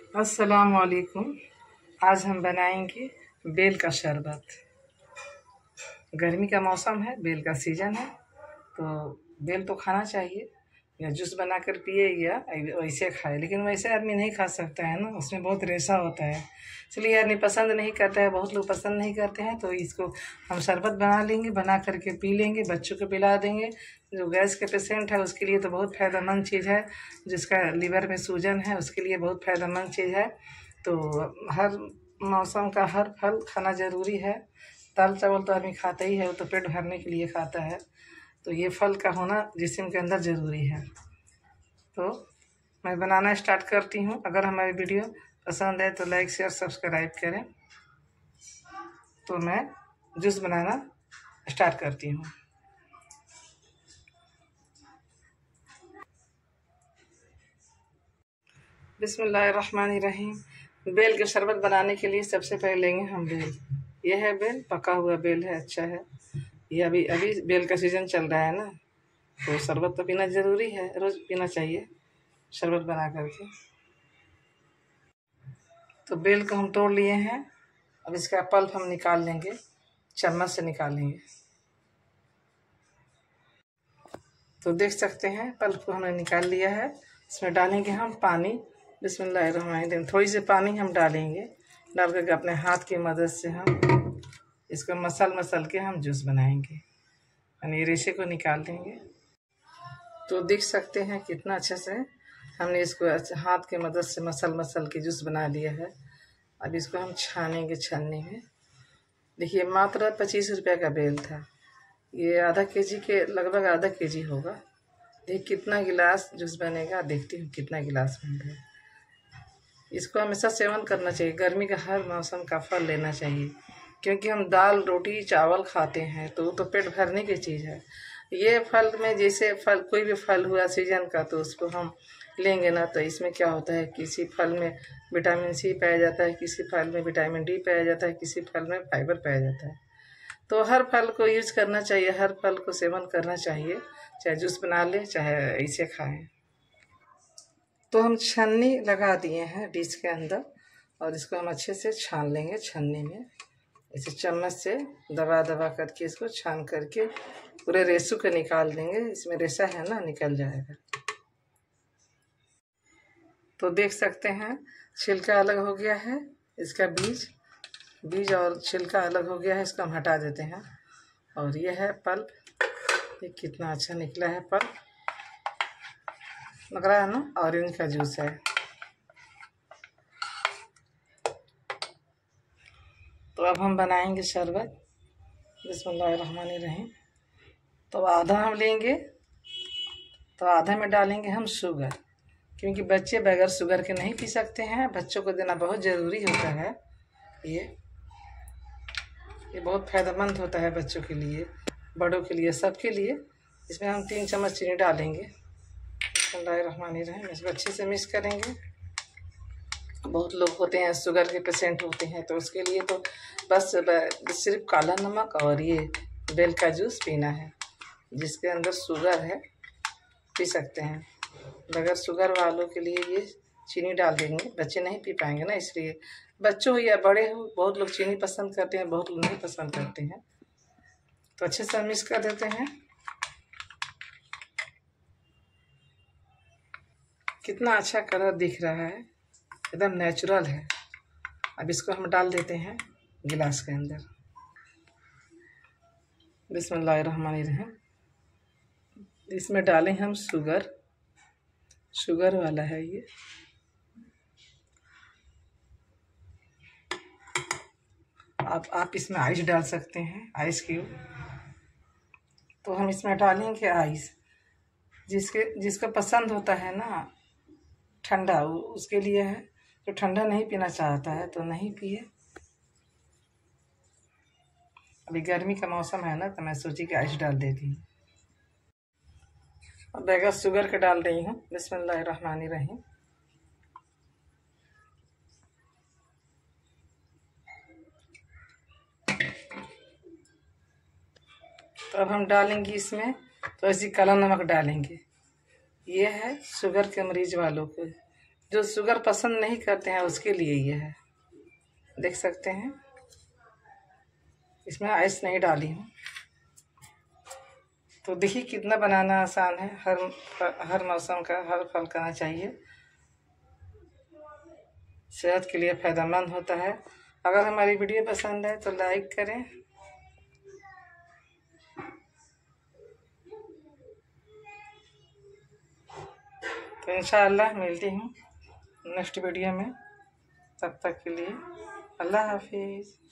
अस्सलाम वालेकुम। आज हम बनाएंगे बेल का शरबत। गर्मी का मौसम है, बेल का सीज़न है, तो बेल तो खाना चाहिए। या जूस बनाकर पिए या वैसे खाए, लेकिन वैसे आदमी नहीं खा सकता है ना, उसमें बहुत रेशा होता है, इसलिए आदमी पसंद नहीं करता है। बहुत लोग पसंद नहीं करते हैं, तो इसको हम शरबत बना लेंगे, बना करके पी लेंगे, बच्चों को पिला देंगे। जो गैस के पेशेंट है उसके लिए तो बहुत फ़ायदेमंद चीज़ है, जिसका लीवर में सूजन है उसके लिए बहुत फ़ायदेमंद चीज़ है। तो हर मौसम का हर फल खाना ज़रूरी है। दाल चावल तो आदमी खाता ही है, वो तो पेट भरने के लिए खाता है, तो ये फल का होना जिस्म के अंदर ज़रूरी है। तो मैं बनाना स्टार्ट करती हूँ। अगर हमारी वीडियो पसंद है तो लाइक शेयर सब्सक्राइब करें। तो मैं जूस बनाना स्टार्ट करती हूँ। बिस्मिल्लाहिर्रहमानिर्रहीम। बेल के शरबत बनाने के लिए सबसे पहले लेंगे हम बेल। यह है बेल, पका हुआ बेल है, अच्छा है। ये अभी अभी बेल का सीज़न चल रहा है ना, तो शरबत तो पीना ज़रूरी है, रोज़ पीना चाहिए शरबत बना करके। तो बेल को हम तोड़ लिए हैं, अब इसका पल्प हम निकाल लेंगे, चम्मच से निकालेंगे। तो देख सकते हैं पल्प को हमने निकाल लिया है। इसमें डालेंगे हम पानी। बिस्मिल्लाहिर्रहमानिर्रहीम। थोड़ी सी पानी हम डालेंगे, डाल करके अपने हाथ की मदद से हम इसको मसल के हम जूस बनाएंगे, यानी रेशे को निकाल देंगे। तो देख सकते हैं कितना अच्छे से हमने इसको हाथ की मदद से मसल के जूस बना लिया है। अब इसको हम छानेंगे छन्नी में। देखिए मात्र 25 रुपये का बेल था, ये आधा केजी के लगभग आधा केजी होगा। देख कितना गिलास जूस बनेगा, देखती हूँ कितना गिलास बन रहा है। इसको हमेशा सेवन करना चाहिए, गर्मी का हर मौसम का फल लेना चाहिए, क्योंकि हम दाल रोटी चावल खाते हैं तो वो तो पेट भरने की चीज़ है। ये फल में जैसे फल कोई भी फल हुआ सीजन का, तो उसको हम लेंगे ना, तो इसमें क्या होता है, किसी फल में विटामिन सी पाया जाता है, किसी फल में विटामिन डी पाया जाता है, किसी फल में फाइबर पाया जाता है। तो हर फल को यूज करना चाहिए, हर फल को सेवन करना चाहिए, चाहे जूस बना ले चाहे ऐसे खाएं। तो हम छन्नी लगा दिए हैं डिश के अंदर, और इसको हम अच्छे से छान लेंगे छन्नी में। इसे चम्मच से दबा दबा करके इसको छान करके पूरे रेशे को निकाल देंगे। इसमें रेशा है ना, निकल जाएगा। तो देख सकते हैं छिलका अलग हो गया है, इसका बीज और छिलका अलग हो गया है, इसको हम हटा देते हैं। और यह है पल्प, ये कितना अच्छा निकला है पल्प, लग रहा है ना, ऑरेंज का जूस है। तो अब हम बनाएंगे शरबत। बिस्मिल्लाहिर्रहमानिर्रहीम। तो आधा हम लेंगे, तो आधा में डालेंगे हम शुगर, क्योंकि बच्चे बगैर शुगर के नहीं पी सकते हैं, बच्चों को देना बहुत ज़रूरी होता है। ये बहुत फ़ायदेमंद होता है बच्चों के लिए, बड़ों के लिए, सबके लिए। इसमें हम 3 चम्मच चीनी डालेंगे। बिस्मिल्लाहिर्रहमानिर्रहीम। इसको अच्छे से मिक्स करेंगे। बहुत लोग होते हैं शुगर के पेशेंट होते हैं, तो उसके लिए तो बस सिर्फ काला नमक और ये बेल का जूस पीना है। जिसके अंदर शुगर है पी सकते हैं, बगैर शुगर वालों के लिए ये चीनी डाल देंगे। बच्चे नहीं पी पाएंगे ना, इसलिए बच्चों हो या बड़े हो, बहुत लोग चीनी पसंद करते हैं, बहुत लोग नहीं पसंद करते हैं। तो अच्छे से मिक्स कर देते हैं। कितना अच्छा कलर दिख रहा है, एकदम नेचुरल है। अब इसको हम डाल देते हैं गिलास के अंदर। बिस्मिल्लाहिर्रहमानिर्रहीम। इसमें डालें हम शुगर वाला है ये। आप इसमें आइस डाल सकते हैं, आइस क्यूब। तो हम इसमें डालेंगे आइस, जिसको पसंद होता है ना ठंडा, उसके लिए है। जो ठंडा नहीं पीना चाहता है तो नहीं पिए। अभी गर्मी का मौसम है ना, तो मैं सोची कि आइस डाल देती हूँ। अब बगैर शुगर के डाल रही हूँ। बिस्मिल्लाहिर्रहमानिर्रहीम। तो अब हम डालेंगे इसमें तो ऐसी काला नमक डालेंगे। ये है शुगर के मरीज वालों को, जो शुगर पसंद नहीं करते हैं उसके लिए ये है। देख सकते हैं, इसमें आइस नहीं डाली हूँ। तो देखिए कितना बनाना आसान है। हर मौसम का हर फल खाना चाहिए, सेहत के लिए फायदेमंद होता है। अगर हमारी वीडियो पसंद है तो लाइक करें। तो इंशाअल्लाह मिलती हूँ नेक्स्ट वीडियो में। तब तक के लिए अल्लाह हाफिज़।